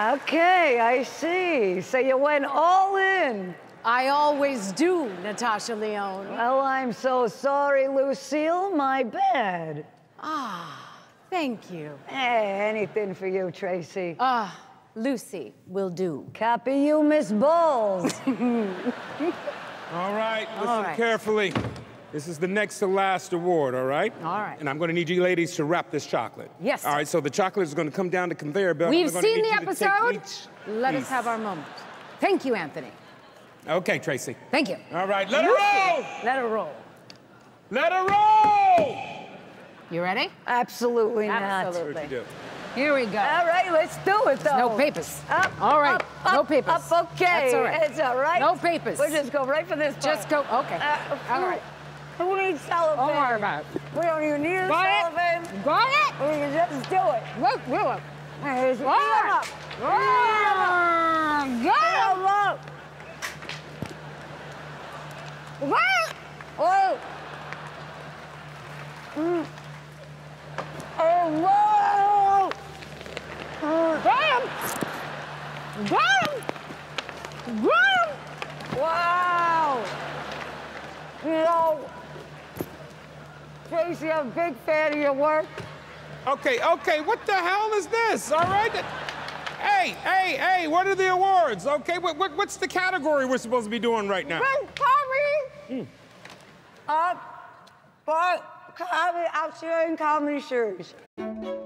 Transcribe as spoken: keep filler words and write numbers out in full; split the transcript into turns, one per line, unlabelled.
Okay, I see. So you went all in.
I always do, Natasha Lyonne.
Well, I'm so sorry, Lucille. My bad.
Ah, thank you.
Hey, anything for you, Tracy.
Ah, Lucy will do.
Copy you, Miss Bowles.
All right, listen
All right.
carefully. This is the next to last award, all right?
All right.
And I'm going to need you ladies to wrap this chocolate.
Yes.
All right, so the chocolate is going to come down the conveyor belt.
We've
We're gonna
seen
need
the
you to take
episode.
each
Let
piece.
us have our moment. Thank you, Anthony.
Okay, Tracy.
Thank you.
All right, let her roll!
Let her roll.
Let her roll!
You ready?
Absolutely not.
Absolutely.
What you do?
Here we go.
All right, let's do it, though.
No papers.
Up,
All right.
up,
no
up,
papers.
Up, okay.
That's all right.
It's all right.
No papers.
We'll just go right for this part.
Just go. Okay.
Uh,
all
who,
right.
Who needs cellophane?
Don't worry about it.
We don't even need a
Got
cellophane.
it? Got it?
We can just do it.
Look, look.
Here's
All right. Ah, Get him up. What?
Oh. Mm. Oh, whoa. Oh.
Got him. Got him. Got him.
Wow. You know, Tracy, I'm a big fan of your work.
Okay, okay, what the hell is this? All right? Hey, hey, hey, what are the awards? Okay, what, what, what's the category we're supposed to be doing right now?
Comedy. Mm. Uh, but comedy, outstanding comedy series.